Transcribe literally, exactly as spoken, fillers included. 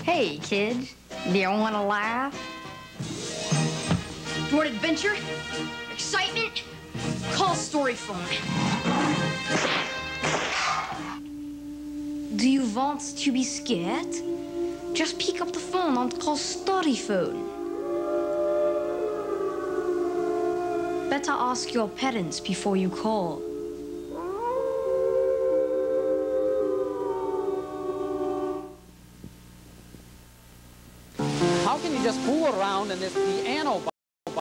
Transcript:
Hey, kids, do you want to laugh? You want adventure? Excitement? Call Story Phone. Do you want to be scared? Just pick up the phone and call Story Phone. Better ask your parents before you call. How can you just fool around in this piano